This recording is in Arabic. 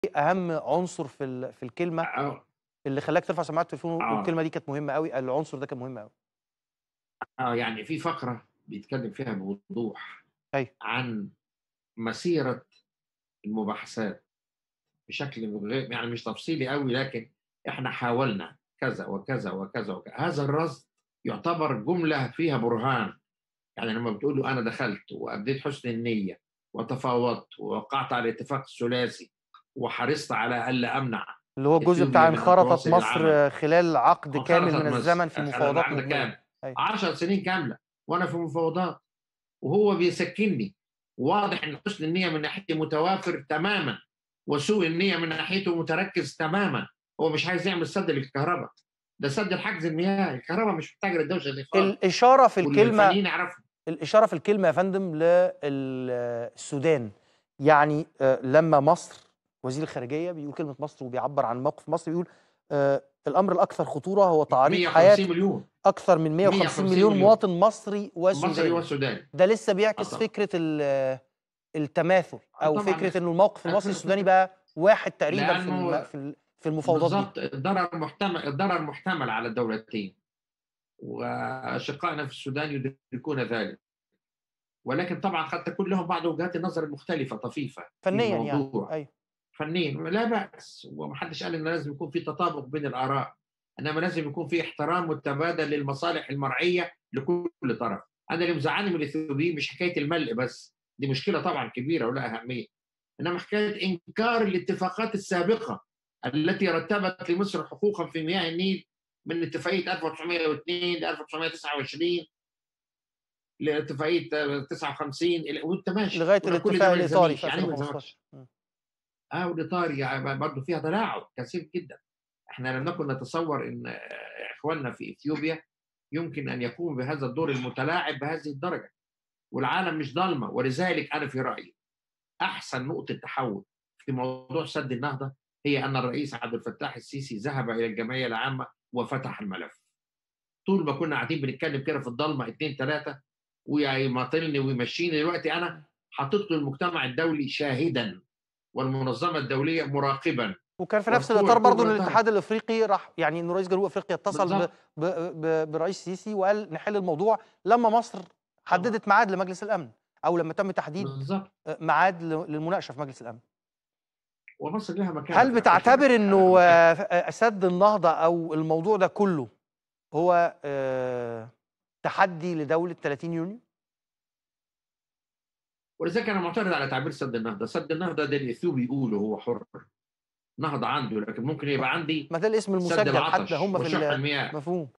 أهم عنصر في الكلمة آه، اللي خلّاك ترفع سماعة التليفون آه، والكلمة دي كانت مهمة أوي، العنصر ده كان مهم أوي؟ يعني في فقرة بيتكلم فيها بوضوح أيوه. عن مسيرة المباحثات بشكل غير يعني مش تفصيلي أوي، لكن إحنا حاولنا كذا، وكذا، وكذا، هذا الرصد يعتبر جملة فيها برهان، يعني لمّا بتقول له أنا دخلت وأبديت حُسن النية وتفاوضت ووقعت على الاتفاق الثلاثي وحرصت على ألا أمنع اللي هو الجزء بتاع إثيوبيا من أن انخرطت تواصل العمل. مصر خلال عقد كامل انخرطت من مصر الزمن في مفاوضات العقد مضنية. كامل، أيوه. 10 سنين كاملة وأنا في مفاوضات، وهو بيسكّنني، وواضح إن حُسن النية من ناحيتي متوافر تمامًا، وسوء النية من ناحيته متركِّز تمامًا، هو مش عايز يعمل سَد للكهربا، ده سَد لحجز المياه، الكهربا مش محتاجة للدوشة دي خالص، الإشارة في الكلمة والفنيين يعرفوا. الإشارة في الكلمة يا فندم السودان، يعني لمّا مصر وزير الخارجية بيقول كلمة مصر وبيعبّر عن موقف مصر بيقول الأمر الأكثر خطورة هو تعريض حياة 150.000.000 أكثر من 150 مليون 150.000.000 مواطن مصري مصري وسوداني. وسوداني. ده لسه آه بيعكس طبعًا، فكرة التماثل أو طبعًا فكرة إنه الموقف المصري السوداني بقى واحد تقريبًا لأنه في المفاوضات دي. بالضبط الضرر محتمل على الدولتين، وأشقائنا في السودان يدركون ذلك، ولكن طبعًا قد تكون لهم بعض وجهات النظر المختلفة طفيفة في فنيًا يعني. الموضوع. أيوه. فنيًا لا بأس، وما حدش قال إن لازم يكون في تطابق بين الآراء، إنما لازم يكون في احترام متبادل للمصالح المرعية لكل طرف. أنا اللي مزعلني من الإثيوبيين مش حكاية المَلْ بس، دي مشكلة طبعًا كبيرة ولها أهمية، إنما حكاية إنكار الاتفاقات السابقة التي رتّبت لمصر حقوقًا في مياه النيل من اتفاقية 1902 ل1929 لاتفاقية 59 وأنت ماشي، لغاية كل ده الاتفاق ما الإيطالي في يلزمنيش، يعني إيه ما 2015. يلزمكش؟ والإطار يعني برضه فيها تلاعب كثير جدًا. إحنا لم نكن نتصور إن إخواننا في إثيوبيا يمكن أن يقوموا بهذا الدور المتلاعب بهذه الدرجة، والعالم مش ضلمة، ولذلك أنا في رأيي أحسن نقطة تحوّل في موضوع سد النهضة هي أن الرئيس عبد الفتاح السيسي ذهب إلى الجمعية العامة وفتح الملف. طول ما كنا قاعدين بنتكلم كده في الضلمة 2، 3 ويماطلني ويمشّيني، دلوقتي أنا حاطط له المجتمع الدولي شاهدًا والمنظمة الدولية مراقبًا وكان في نفس والقوى الإطار برضه إن الكبرى ترى. الاتحاد الإفريقي راح يعني إنه رئيس جنوب أفريقيا اتصل بالضبط، برئيس السيسي وقال نحل الموضوع لمّا مصر طبعًا، حددت ميعاد لمجلس الأمن، أو لمّا تم تحديد بالضبط، ميعاد للمناقشة في مجلس الأمن. ومصر لها مكانة هل في أفريقيا بتعتبر بالحقيقة إنه سد النهضة أو الموضوع ده كله هو تحدي لدولة 30 يونيو؟ ولذلك أنا معترض على تعبير سد النهضة، سد النهضة ده الإثيوبي يقوله هو حُر، نهضة عنده، لكن ممكن ما يبقى عندي ما ده الاسم سد المسجل حتى العطش هم في وشح المياه. مفهوم.